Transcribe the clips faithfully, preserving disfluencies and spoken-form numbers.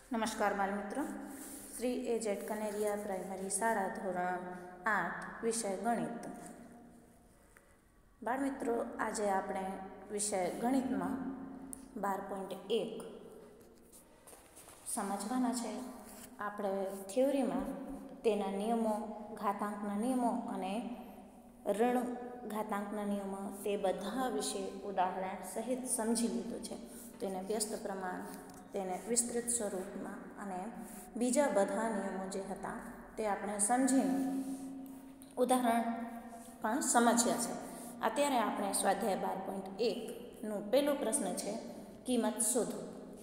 નમસ્કાર બાળમિત્રો, Shri A Z Kaneria primary શાળા ધોરણ આઠ વિષય ગણિત. બાળમિત્રો, આજે આપણે વિષય ગણિતમાં બાર પોઈન્ટ એક સમજવાના છે. આપણે થિયોરીમાં તેના નિયમો, ઘાતાંકના નિયમો અને ઋણ ઘાતાંકના નિયમો તે બધા વિશે ઉદાહરણ સહિત સમજી લીધું છે. તેને વ્યસ્ત પ્રમાણ, તેને વિસ્તૃત સ્વરૂપમાં અને બીજા બધા નિયમો જે હતા તે આપણે સમજીને ઉદાહરણ પણ સમજ્યા છે. અત્યારે આપણે સ્વાધ્યાય બાર પોઈન્ટ એકનું પહેલો પ્રશ્ન છે, કિંમત શોધો.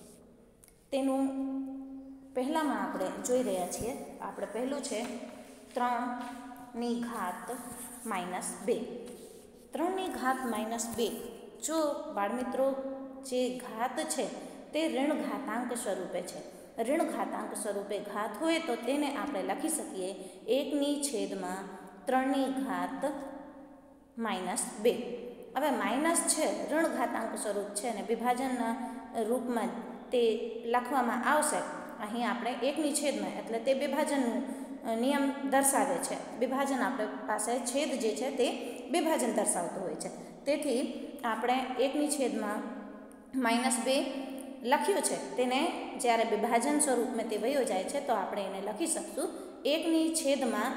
તેનું પહેલામાં આપણે જોઈ રહ્યા છીએ. આપણે પહેલું છે ત્રણની ઘાત માઇનસ બે. ત્રણની ઘાત માઇનસ બે. જો બાળમિત્રો, જે ઘાત છે તે ઋણ ઘાતાંક સ્વરૂપે છે. ઋણ ઘાતાંક સ્વરૂપે ઘાત હોય તો તેને આપણે લખી શકીએ એકની છેદમાં ત્રણની ઘાત માઇનસ બે. હવે માઇનસ છે, ઋણ ઘાતાંક સ્વરૂપ છે અને વિભાજનના રૂપમાં તે લખવામાં આવશે. અહીં આપણે એકની છેદમાં એટલે તે વિભાજનનું નિયમ દર્શાવે છે. વિભાજન આપણે પાસે છેદ જે છે તે વિભાજન દર્શાવતું હોય છે. તેથી આપણે એકની છેદમાં માઇનસ બે લખ્યું છે, તેને જ્યારે વિભાજન સ્વરૂપમાં તે વયો જાય છે તો આપણે એને લખી શકશું એકની છેદમાં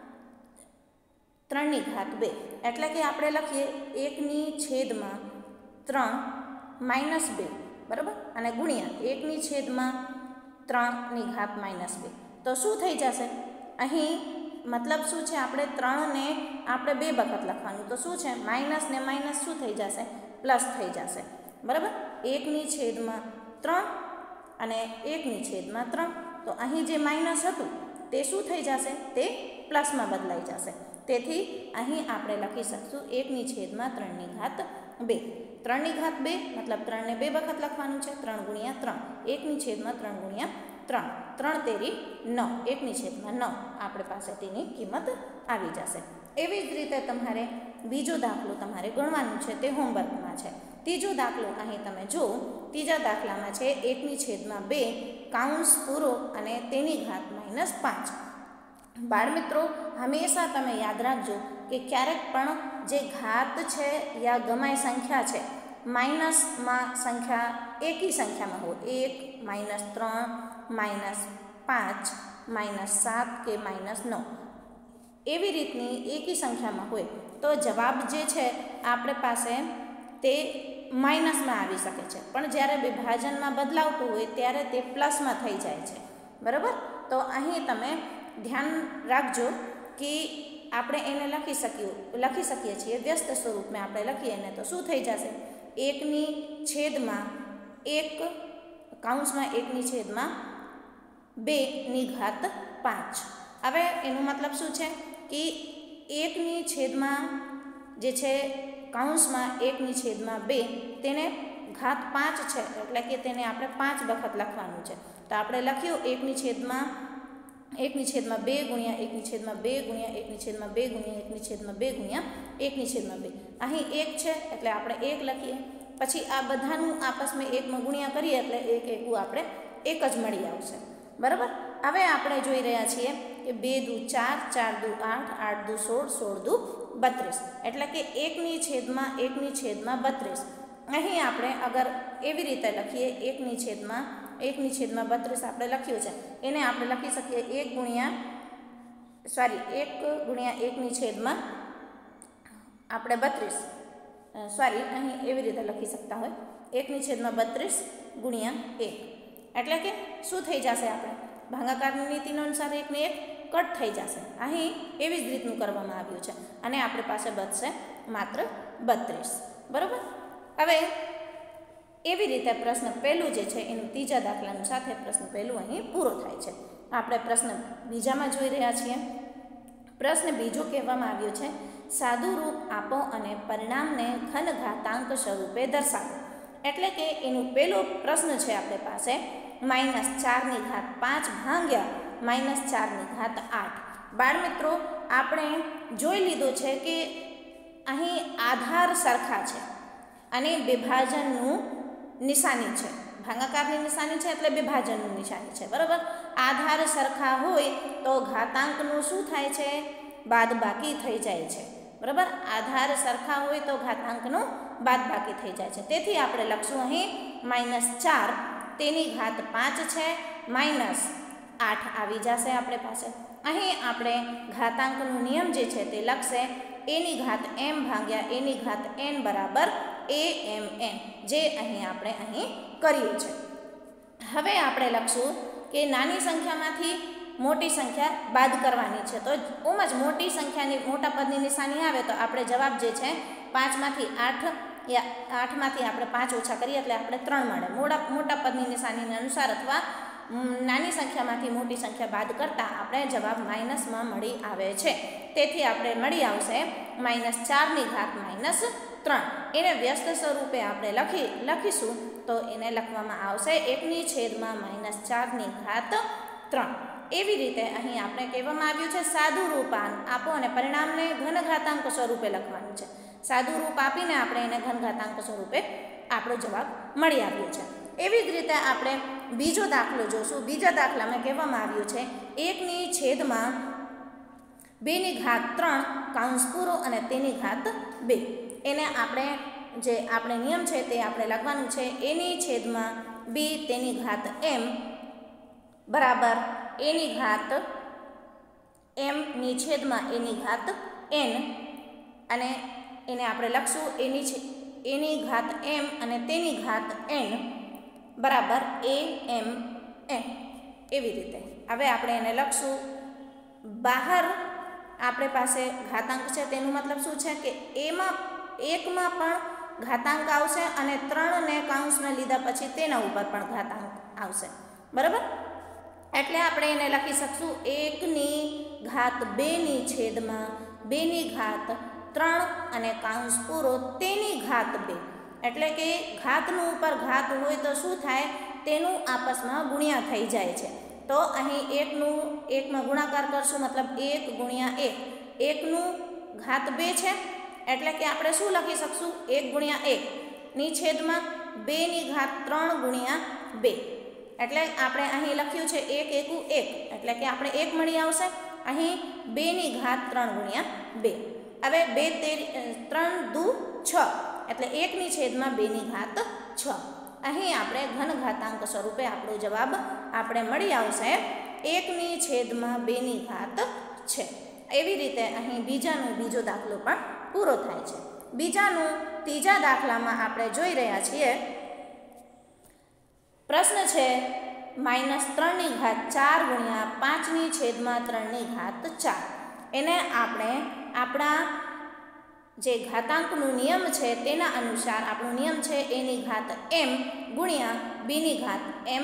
ત્રણની ઘાત બે. એટલે કે આપણે લખીએ એકની છેદમાં ત્રણ માઇનસ બે, બરાબર, અને ગુણ્યા એકની છેદમાં ત્રણની ઘાત માઇનસ બે. તો શું થઈ જશે? અહીં મતલબ શું છે? આપણે ત્રણને આપણે બે વખત લખવાનું. તો શું છે? માઇનસ ને માઇનસ શું થઈ જશે? પ્લસ થઈ જશે, બરાબર. એકની છેદમાં ત્રણ અને એકની છેદમાં ત્રણ. તો અહીં જે માઇનસ હતું તે શું થઈ જશે? તે પ્લસમાં બદલાઈ જશે. તેથી અહીં આપણે લખી શકશું એકની છેદમાં ત્રણની ઘાત બે. ત્રણની ઘાત બે મતલબ ત્રણને બે વખત લખવાનું છે. ત્રણ ગુણ્યા ત્રણ, એકની છેદમાં ત્રણ ગુણ્યા ત્રણ. ત્રણ તેરી નવ, એકની છેદમાં નવ. આપણે પાસે તેની કિંમત આવી જશે. એવી જ રીતે તમારે બીજો દાખલો તમારે ગણવાનું છે, તે હોમવર્કમાં છે. ત્રીજો દાખલો અહીં તમે જુઓ. ત્રીજા દાખલામાં છે એકની છેદમાં બે કાઉન્સ પૂરો અને તેની ઘાત માઇનસ પાંચ. બાળમિત્રો, હંમેશા તમે યાદ રાખજો કે ક્યારેક પણ જે ઘાત છે યા ગમાય સંખ્યા છે, માઇનસમાં સંખ્યા એકી સંખ્યામાં હોય, એક માઇનસ ત્રણ માઇનસ પાંચ માઇનસ સાત કે માઇનસ નવ, એવી રીતની એકી સંખ્યામાં હોય તો જવાબ જે છે આપણે પાસે તે માઇનસમાં આવી શકે છે. પણ જ્યારે વિભાજનમાં બદલાવતું હોય ત્યારે તે પ્લસમાં થઈ જાય છે, બરાબર. તો અહીં તમે ધ્યાન રાખજો કે આપણે એને લખી શકીએ લખી શકીએ છીએ વ્યસ્ત સ્વરૂપમાં. આપણે લખીએ ને તો શું થઈ જશે? એકની છેદમાં એક કાઉન્સમાં એકની છેદમાં બેની ઘાત પાંચ. હવે એનો મતલબ શું છે કે એકની છેદમાં જે છે કાઉન્સમાં એકની છેદમાં બે, તેને ઘાત પાંચ છે એટલે કે તેને આપણે પાંચ વખત લખવાનું છે. તો આપણે લખ્યું એકની છેદમાં એકની છેદમાં બે ગુણ્યા એકની છેદમાં બે ગુણ્યા એકની છેદમાં બે ગુણ્યા એકની છેદમાં બે ગુણ્યા એકની છેદમાં બે. અહીં એક છે એટલે આપણે એક લખીએ. પછી આ બધાનું આપસમાં એકમાં ગુણ્યા કરીએ એટલે એક એકું આપણે એક જ મળી આવશે, બરાબર. હવે આપણે જોઈ રહ્યા છીએ કે બે દુ ચાર, ચાર દુ આઠ, આઠ દુ સોળ, સોળ દુ બત્રીસ. એટલે કે એકની છેદમાં એકની છેદમાં બત્રીસ. અહીં આપણે અગર એવી રીતે લખીએ એકની છેદમાં એકની છેદમાં બત્રીસ આપણે લખ્યું છે, એને આપણે લખી શકીએ એક ગુણ્યા સોરી એક ગુણ્યા એકની છેદમાં આપણે બત્રીસ સોરી અહીં એવી રીતે લખી શકતા હોય એકની છેદમાં બત્રીસ ગુણ્યા એક. એટલે કે શું થઈ જશે? આપણે ભાગાકારની નીતિનો અનુસાર એકને એક કટ થઈ જશે. અહીં એવી જ રીતનું કરવામાં આવ્યું છે અને આપણી પાસે બચશે માત્ર બત્રીસ, બરાબર. હવે એવી રીતે પ્રશ્ન પહેલું જે છે એનું ત્રીજા દાખલાનું સાથે પ્રશ્ન પહેલું અહીં પૂરો થાય છે. આપણે પ્રશ્ન બીજામાં જોઈ રહ્યા છીએ. પ્રશ્ન બીજો કહેવામાં આવ્યો છે, સાદું રૂપ આપો અને પરિણામને ઘન ઘાતાંક સ્વરૂપે દર્શાવો. એટલે કે એનું પહેલો પ્રશ્ન છે આપણી પાસે માઇનસ ચારની ઘાત પાંચ ભાગ્યા માઇનસ ચારની ઘાત આઠ. બાળમિત્રો, આપણે જોઈ લીધું છે કે અહીં આધાર સરખા છે અને વિભાજનનું નિશાની છે. ભાગાકારની નિશાની છે એટલે વિભાજનની નિશાની છે, બરાબર. આધાર સરખા હોય તો ઘાતાંકનું શું થાય છે? બાદબાકી થઈ જાય છે, બરાબર. આધાર સરખા હોય તો ઘાતાંકનું બાદબાકી થઈ જાય છે. તેથી આપણે લખશું અહીં માઇનસ ચાર તેની ઘાત પાંચ છે માઇનસ આઠ આવી જશે આપણે પાસે. અહીં આપણે ઘાતાંકનો નિયમ જે છે તે લખશે એની ઘાત એમ ભાગ્યા એની ઘાત એન બરાબર એ એમ એન, જે અહીં આપણે અહીં કર્યું છે. હવે આપણે લખશું કે નાની સંખ્યામાંથી મોટી સંખ્યા બાદ કરવાની છે. તો ઓમ જ મોટી સંખ્યાની મોટા પદની નિશાની આવે તો આપણે જવાબ જે છે પાંચમાંથી આઠ યા આઠમાંથી આપણે પાંચ ઓછા કરીએ એટલે આપણે ત્રણ મળે. મોટા મોટા પદની નિશાનીને અનુસાર અથવા નાની સંખ્યામાંથી મોટી સંખ્યા બાદ કરતાં આપણે જવાબ માઇનસમાં મળી આવે છે. તેથી આપણે મળી આવશે માઇનસ ચારની ઘાત માઇનસ ત્રણ. એને વ્યસ્ત સ્વરૂપે આપણે લખી લખીશું તો એને લખવામાં આવશે એકની છેદમાં માઇનસ ચારની ઘાત ત્રણ. એવી રીતે અહીં આપણે કહેવામાં આવ્યું છે સાદું રૂપ આપો અને પરિણામને ઘન ઘાતાંક સ્વરૂપે લખવાનું છે. સાદું રૂપ આપીને આપણે એને ઘન ઘાતાંક સ્વરૂપે આપણો જવાબ મળી આવ્યો છે. એવી જ રીતે આપણે બીજો દાખલો જોશું. બીજા દાખલામાં કહેવામાં આવ્યું છે એકની છેદમાં બેની ઘાત ત્રણ કાઉન્સ પૂરો અને તેની ઘાત બે. એને આપણે જે આપણે નિયમ છે તે આપણે લખવાનું છે એની છેદમાં બી તેની ઘાત એમ બરાબર એની ઘાત એમની છેદમાં એની ઘાત એન, અને એને આપણે લખશું એની છે એની ઘાત એમ અને તેની ઘાત એન બરાબર એ એમ એન. એવી રીતે હવે આપણે એને લખશું. બહાર આપણે પાસે ઘાતાંક છે તેનું મતલબ શું છે કે એમાં એકમાં પણ ઘાતાંક આવશે અને ત્રણને કાઉન્સમાં લીધા પછી તેના ઉપર પણ ઘાતાંક આવશે, બરાબર. એટલે આપણે એને લખી શકશું એકની ઘાત બેની છેદમાં બેની ઘાત ત્રણ અને કાઉન્સ પૂરો તેની ઘાત બે. એટલે કે ઘાતનું ઉપર ઘાત હોય તો શું થાય તેનું આપસમાં ગુણ્યા થઈ જાય છે. તો અહીં એકનું એકમાં ગુણાકાર કરશું મતલબ એક ગુણ્યા એક. એકનું ઘાત બે છે એટલે કે આપણે શું લખી શકશું એક ગુણ્યા એકની છેદમાં બેની ઘાત ત્રણ ગુણ્યા બે. એટલે આપણે અહીં લખ્યું છે એક એકું એક એટલે કે આપણે એક મળી આવશે. અહીં બેની ઘાત ત્રણ ગુણ્યા બે. હવે બે તેર ત્રણ દુ છ એટલે એકની છેદમાં બેની ઘાત છ. અહીં આપણે ઘન ઘાતાંક સ્વરૂપે આપણો જવાબ આપણે મળી આવશે એકની છેદમાં બેની ઘાત છે. એવી રીતે અહીં બીજાનો બીજો દાખલો પણ પૂરો થાય છે. બીજાનું ત્રીજા દાખલામાં આપણે જોઈ રહ્યા છીએ પ્રશ્ન છે માઇનસ ત્રણની ઘાત ચાર ગુણ્યા પાંચની છેદમાં ત્રણની ઘાત ચાર. એને આપણે આપણા જે ઘાતાંકનો નિયમ છે તેના અનુસાર આપણો નિયમ છે એની ઘાત એમ ગુણ્યા બીની ઘાત એમ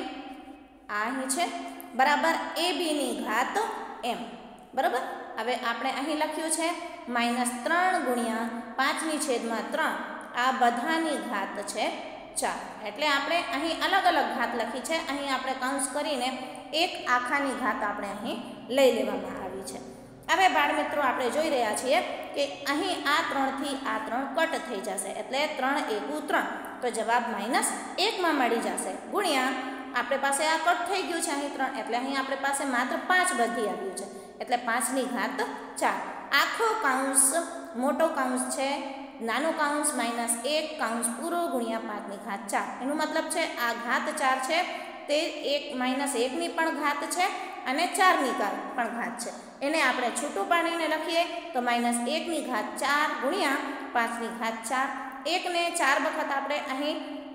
આ અહીં છે બરાબર એ બીની ઘાત એમ, બરાબર. હવે આપણે અહીં લખ્યું છે માઇનસ ત્રણ ગુણ્યા પાંચની છેદમાં ત્રણ આ બધાની ઘાત છે ચાર. એટલે આપણે અહીં અલગ અલગ ઘાત લખી છે. અહીં આપણે કાઉન્સ કરીને એક આખાની ઘાત આપણે અહીં લઈ લેવામાં આવી છે. હવે બાળ મિત્રો આપણે જોઈ રહ્યા છીએ કે અહીં આ ત્રણથી આ ત્રણ કટ થઈ જશે એટલે ત્રણ એકુ ત્રણ તો જવાબ માઇનસ એકમાં મળી જશે ગુણ્યા આપણે પાસે આ કટ થઈ ગયું છે અહીં ત્રણ એટલે અહીં આપણે પાસે માત્ર પાંચ વધી આવ્યું છે એટલે પાંચની ઘાત ચાર. આખો કાઉન્સ મોટો કાઉન્સ છે નાનો કાઉન્સ માઇનસ એક કાઉન્સ પૂરો ગુણ્યા પાંચની ઘાત ચાર. એનું મતલબ છે આ ઘાત ચાર છે તે એક માઇનસ એકની પણ ઘાત છે અને ચારની પણ ઘાત છે. એને આપણે છૂટું પાડીને લખીએ તો માઇનસ એકની ઘાત ચાર ગુણ્યા પાંચની ઘાત ચાર. એકને ચાર વખત આપણે અહીં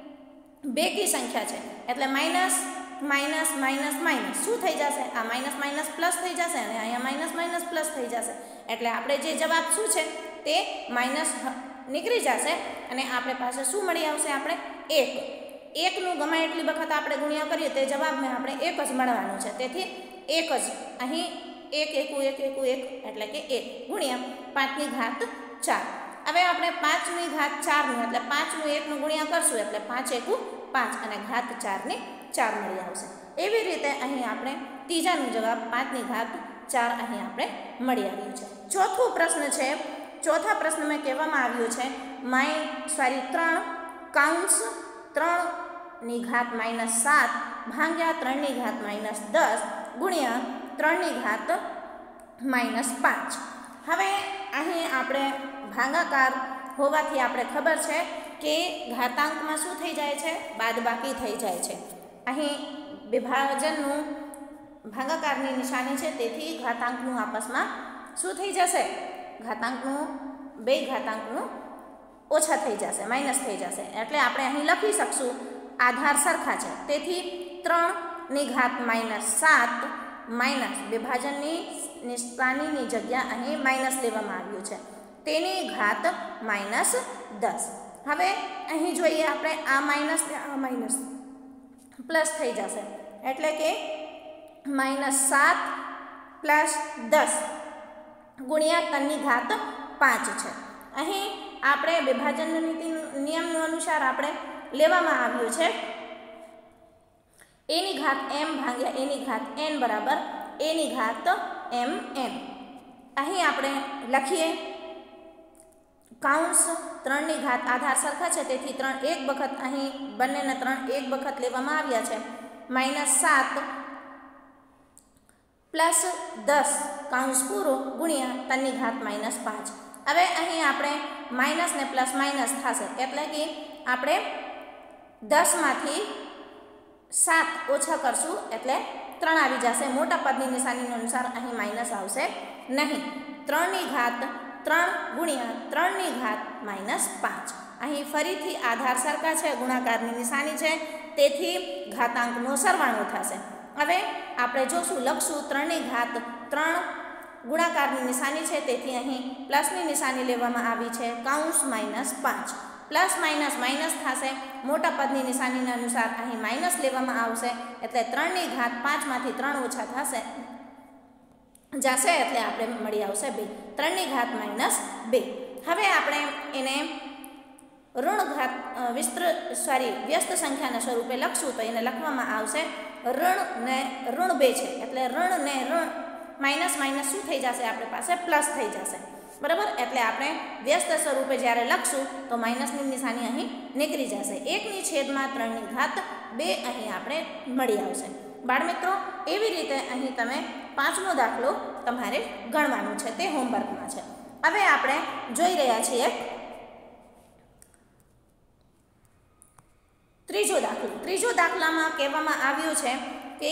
બેકી સંખ્યા છે એટલે માઇનસ માઇનસ માઇનસ માઇનસ શું થઈ જશે આ માઇનસ માઇનસ પ્લસ થઈ જશે અને અહીંયા માઇનસ માઇનસ પ્લસ થઈ જશે. એટલે આપણે જે જવાબ શું છે તે માઇનસ નીકળી જશે અને આપણે પાસે શું મળી આવશે આપણે એક. એકનું ગમે એટલી વખત આપણે ગુણ્યા કરીએ તે જવાબમાં આપણે એક જ મળવાનું છે. તેથી એક જ અહીં એક એકું એક એકું એક એટલે કે એક ગુણ્યા પાંચની ઘાત ચાર. હવે આપણે પાંચની ઘાત ચારનું એટલે પાંચનું એકનું ગુણ્યા કરશું એટલે પાંચ એકું પાંચ અને ઘાત ચારની ચાર મળી આવશે. એવી રીતે અહીં આપણે ત્રીજાનો જવાબ પાંચની ઘાત ચાર અહીં આપણે મળી આવ્યું છે. ચોથો પ્રશ્ન છે ચોથા પ્રશ્નમાં કહેવામાં આવ્યું છે માય સોરી ત્રણ કાઉન્સ ત્રણ ની ઘાત માઇનસ સાત ભાગ્યા ત્રણની ઘાત માઇનસ દસ ગુણ્યા ત્રણની ઘાત માઇનસ પાંચ. હવે અહીં આપણે ભાગાકાર હોવાથી આપણે ખબર છે કે ઘાતાંકમાં શું થઈ જાય છે? બાદબાકી થઈ જાય છે. અહીં વિભાજનનું ભાગાકારની નિશાની છે, તેથી ઘાતાંકનું આપસમાં શું થઈ જશે? ઘાતાંકનું બે ઘાતાંકનું ઓછા થઈ જશે, માઇનસ થઈ જશે. એટલે આપણે અહીં લખી શકશું આધાર સરખા છે, તેથી ત્રણની ઘાત માઇનસ સાત માઇનસ વિભાજનની નિશાનીની જગ્યા અહીં માઇનસ લેવામાં આવ્યું છે, તેની ઘાત માઇનસ દસ. હવે અહીં જોઈએ આપણે આ માઇનસ ને આ માઇનસ પ્લસ થઈ જશે, એટલે કે માઇનસ સાત પ્લસ દસ ગુણ્યા ત્રણની ઘાત પાંચ છે. અહીં આપણે વિભાજન નીતિ નિયમનું અનુસાર આપણે લેવામાં આવ્યું છે એની ઘાત એમ ભાગ્યા એની ઘાત એન બરાબર એની ઘાત એમ એન. અહીં આપણે લખીએ કાઉન્સ ત્રણની ઘાત આધાર સરખા છે, તેથી ત્રણ એક વખત અહીં બંનેને ત્રણ એક વખત લેવામાં આવ્યા છે. માઇનસ સાત પ્લસ દસ કાઉન્સ પૂરો ગુણ્યા ત્રણની ઘાત માઇનસ પાંચ. હવે અહીં આપણે માઇનસ ને પ્લસ માઇનસ થશે, એટલે કે આપણે દસમાંથી સાત ઓછા કરશું એટલે ત્રણ આવી જશે. મોટા પદની નિશાની અનુસાર અહીં માઇનસ આવશે નહીં. ત્રણની ઘાત ત્રણ ગુણ્યા ત્રણની ઘાત માઇનસ પાંચ. અહીં ફરીથી આધાર સરખા છે, ગુણાકારની નિશાની છે, તેથી ઘાતાંકનો સરવાળો થશે. હવે આપણે જોશું, લખશું ત્રણની ઘાત ત્રણ ગુણાકારની નિશાની છે, તેથી અહીં પ્લસની નિશાની લેવામાં આવી છે, કાઉન્સ માઇનસ પાંચ. પ્લસ માઇનસ માઇનસ થશે, મોટા પદની નિશાનીના અનુસાર અહીં માઇનસ લેવામાં આવશે, એટલે ત્રણની ઘાત પાંચમાંથી ત્રણ ઓછા થશે જશે, એટલે આપણે મળી આવશે બે. ત્રણની ઘાત માઇનસ બે. હવે આપણે એને ઋણ ઘાત વિસ્તૃત સોરી વ્યસ્ત સંખ્યાના સ્વરૂપે લખશું, તો એને લખવામાં આવશે ઋણ ને ઋણ બે છે, એટલે ઋણ ને ઋણ માઇનસ માઇનસ શું થઈ જશે? આપણી પાસે પ્લસ થઈ જશે, બરાબર. એટલે આપણે વ્યસ્ત સ્વરૂપે જ્યારે લખશું તો માઇનસની નિશાની અહીં નીકળી જશે. એકની છેદમાં ત્રણની ઘાત બે અહીં આપણે મળી આવશે. બાળમિત્રો, એવી રીતે અહીં તમે પાંચમો દાખલો તમારે ગણવાનું છે, તે હોમવર્કમાં છે. હવે આપણે જોઈ રહ્યા છીએ ત્રીજો દાખલો. ત્રીજો દાખલામાં કહેવામાં આવ્યું છે કે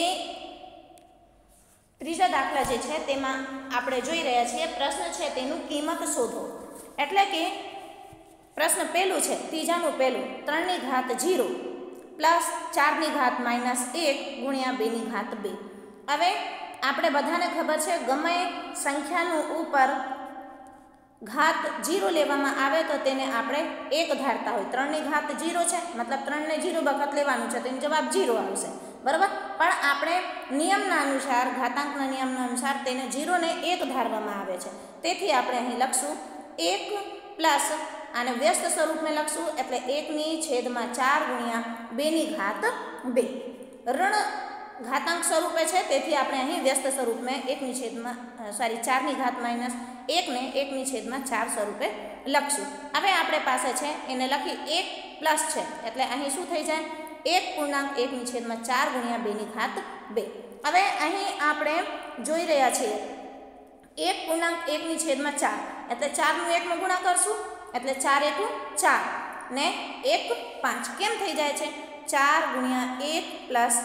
ત્રીજા દાખલા જે છે તેમાં આપણે જોઈ રહ્યા છીએ પ્રશ્ન છે તેનું કિંમત શોધો. એટલે કે પ્રશ્ન પહેલું છે, ત્રીજાનું પહેલું, ત્રણની ઘાત જીરો પ્લસ ચારની ઘાત માઇનસ એક ગુણ્યા બેની ઘાત બે. હવે આપણે બધાને ખબર છે ગમે સંખ્યાનું ઉપર ઘાત જીરો લેવામાં આવે તો તેને આપણે એક ધારતા હોય. ત્રણની ઘાત જીરો છે, મતલબ ત્રણને જીરો વખત લેવાનું છે, તો એનો જવાબ જીરો આવશે, બરાબર. પણ આપણે નિયમના અનુસાર, ઘાતાંકના નિયમના અનુસાર તેને જીરોને એક ધારવામાં આવે છે, તેથી આપણે અહીં લખશું એક પ્લસ આને વ્યસ્ત સ્વરૂપમાં લખશું, એટલે એકની છેદમાં ચાર ગુણ્યા બેની ઘાત બે. ઋણ ઘાતાંક સ્વરૂપે છે, તેથી આપણે અહીં વ્યસ્ત સ્વરૂપમાં એકની છેદમાં સોરી ચારની ઘાત માઇનસ એકને એકની છેદમાં ચાર સ્વરૂપે લખશું. હવે આપણે પાસે છે એને લખી એક પ્લસ છે, એટલે અહીં શું થઈ જાય? એક પૂર્ણાંક એકની છેદમાં ચાર ગુણ્યા બેની ઘાત બે. હવે અહીં આપણે જોઈ રહ્યા છીએ એક પૂર્ણાંક એકની છેદમાં ચાર, એટલે ચારનું એકમાં ગુણા કરશું, એટલે ચાર એકું ચાર ને એક પાંચ. કેમ થઈ જાય છે? ચાર ગુણ્યા એક પ્લસ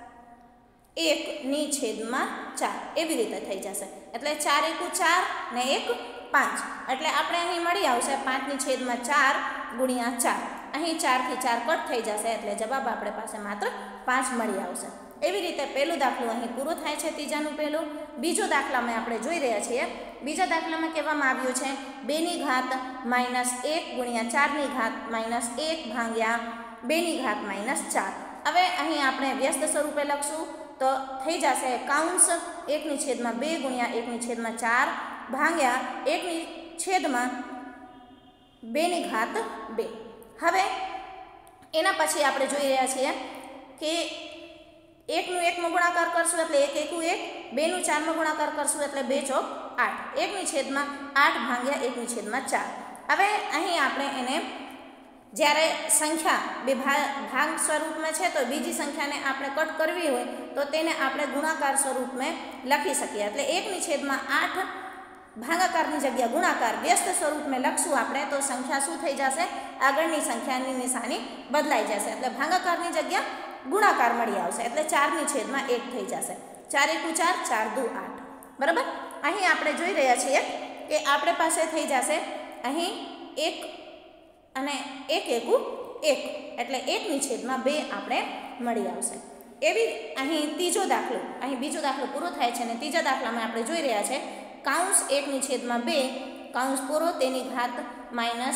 એકની છેદમાં ચાર, એવી રીતે થઈ જશે. એટલે ચાર એકું ચાર ને એક પાંચ, એટલે આપણે અહીં મળી આવશે પાંચની છેદમાં ચાર ગુણ્યા ચાર. અહીં ચારથી ચાર કટ થઈ જશે, એટલે જવાબ આપણે પાસે માત્ર પાંચ મળી આવશે. એવી રીતે પહેલું દાખલું અહીં પૂરું થાય છે, ત્રીજાનું પહેલું. બીજો દાખલામાં આપણે જોઈ રહ્યા છીએ, બીજા દાખલામાં કહેવામાં આવ્યું છે બેની ઘાત માઇનસ એક ગુણ્યા ચારની ઘાત માઇનસ એક ભાગ્યા બેની ઘાત માઇનસ ચાર. હવે અહીં આપણે વ્યસ્ત સ્વરૂપે લખશું, તો થઈ જશે કાઉન્સ એકની છેદમાં બે ગુણ્યા એકની છેદમાં ચાર ભાગ્યા એકની છેદમાં બેની ઘાત બે. હવે એના પછી આપણે જોઈ રહ્યા છીએ કે એકનું એકમાં ગુણાકાર કરશું એટલે એક એકું એક, બેનું ચારમાં ગુણાકાર કરશું એટલે બે ચોક આઠ, એકની છેદમાં આઠ ભાગ્યા એકની છેદમાં ચાર. હવે અહીં આપણે એને જ્યારે સંખ્યા બે ભાગ સ્વરૂપમાં છે તો બીજી સંખ્યાને આપણે કટ કરવી હોય તો તેને આપણે ગુણાકાર સ્વરૂપમાં લખી શકીએ. એટલે એકની છેદમાં આઠ ભાગાકારની જગ્યા ગુણાકાર વ્યસ્ત સ્વરૂપમાં લખશું આપણે તો સંખ્યા શું થઈ જશે? આગળની સંખ્યાની નિશાની બદલાઈ જશે. એટલે ભાગાકારની જગ્યા ગુણાકાર મળી આવશે. એટલે ચારની છેદમાં એક થઈ જશે. ચાર એકુ ચાર, ચાર દુ આઠ. બરાબર. અહીં આપણે જોઈ રહ્યા છીએ કે આપણે પાસે થઈ જશે અહીં એક અને એક એકુ એક, એટલે એકની છેદમાં બે આપણે મળી આવશે. એવી અહીં ત્રીજો દાખલો, અહીં બીજો દાખલો પૂરો થાય છે અને ત્રીજા દાખલામાં આપણે જોઈ રહ્યા છે કાઉન્સ એકની છેદમાં બે કાઉન્સ પૂરો તેની ઘાત માઇનસ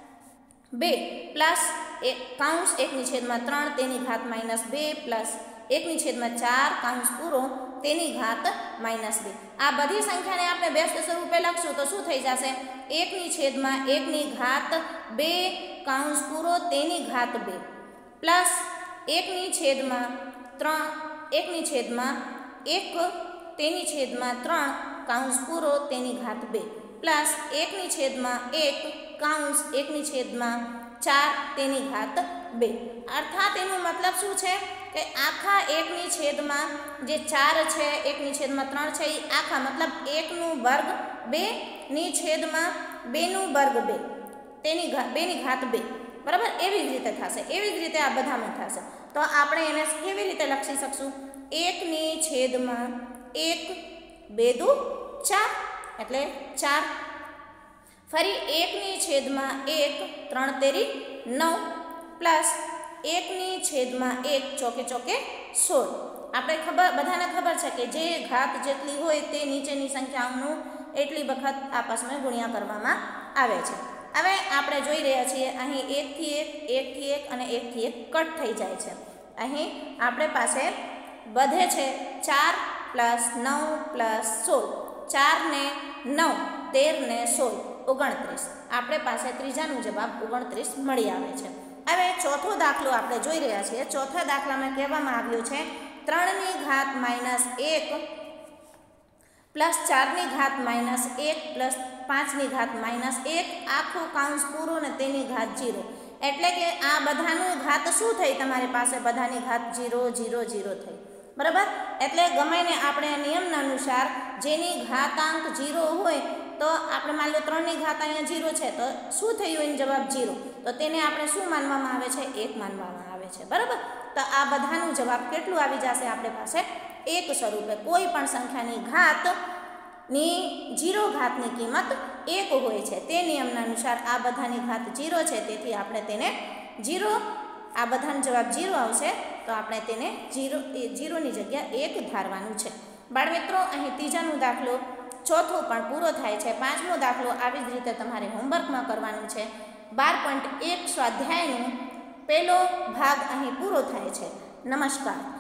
બે પ્લસ એક કાઉન્સ એકની છેદમાં ત્રણ તેની ઘાત માઇનસ બે પ્લસ એકની છેદમાં ચાર કાઉન્સ પૂરો તેની ઘાત માઇનસ બે. આ બધી સંખ્યાને આપણે વ્યસ્ત સ્વરૂપે લખશું તો શું થઈ જશે? એકની છેદમાં એકની ઘાત બે કાઉન્સ પૂરો તેની ઘાત બે પ્લસ એકની છેદમાં ત્રણ એકની છેદમાં એક તેની છેદમાં ત્રણ કાઉન્સ પૂરો તેની ઘાત બે પ્લસ એકની છેદમાં એક કાઉન્સ એકની છેદમાં ચાર તેની ઘાત બે. અર્થાત એનો મતલબ શું છે કે આખા એકની છેદમાં જે ચાર છે એકની છેદમાં ત્રણ છે એ આખા મતલબ એકનું વર્ગ બે ની છેદમાં બેનું વર્ગ બે તેની ઘાત બેની ઘાત બે. બરાબર. એવી જ રીતે થશે. એવી જ રીતે આ બધામાં થશે. તો આપણે એને કેવી રીતે લખી શકશું? એકની છેદમાં એક બે દુ ચાર એટલે ચાર. ફરી એકની છેદમાં એક ત્રણ તેરી નવ પ્લસ એકની છેદમાં એક ચોકે ચોકે સોળ. આપણે ખબર બધાને ખબર છે કે જે ઘાત જેટલી હોય તે નીચેની સંખ્યાઓનું એટલી વખત આપસમાં ગુણ્યા કરવામાં આવે છે. હવે આપણે જોઈ રહ્યા છીએ અહીં એકથી એક એકથી એક અને એકથી એક કટ થઈ જાય છે. અહીં આપણે પાસે વધે છે ચાર પ્લસ નવ પ્લસ સોળ. ચાર ને નવ તેર ને સોળ ઓગણત્રીસ. આપણે પાસે ત્રીજાનો જવાબ ઓગણત્રીસ મળી આવે છે. હવે ચોથો દાખલો આપણે જોઈ રહ્યા છીએ. ચોથા દાખલામાં કહેવામાં આવ્યું છે ત્રણની ઘાત માઇનસ એક પ્લસ ચારની ઘાત માઇનસ એક પ્લસ પાંચની ઘાત માઇનસ એક આખું કાઉન્સ પૂરો ને તેની ઘાત જીરો. એટલે કે આ બધાનું ઘાત શું થઈ? તમારી પાસે બધાની ઘાત જીરો જીરો જીરો થઈ. બરાબર. એટલે ગમે આપણે નિયમના અનુસાર જેની ઘાતાંક જીરો હોય તો આપણે માની લો ત્રણની ઘાત અહીંયા જીરો છે તો શું થયું? એનો જવાબ જીરો. તો તેને આપણે શું માનવામાં આવે છે? એક માનવામાં આવે છે. બરાબર. તો આ બધાનું જવાબ કેટલું આવી જશે આપણી પાસે? એક સ્વરૂપે. કોઈ પણ સંખ્યાની ઘાતની જીરો ઘાતની કિંમત એક હોય છે તે નિયમના અનુસાર આ બધાની ઘાત જીરો છે તેથી આપણે તેને જીરો આ બધાનો જવાબ જીરો આવશે તો આપણે તેને જીરો જીરોની જગ્યા એક ધારવાનું છે. બાળમિત્રો અહીં ત્રીજાનો દાખલો ચોથો પણ પૂરો થાય છે. પાંચમો દાખલો આવી જ રીતે તમારે હોમવર્કમાં કરવાનું છે. બાર પોઈન્ટ એક સ્વાધ્યાયનો પહેલો ભાગ અહીં પૂરો થાય છે. નમસ્કાર.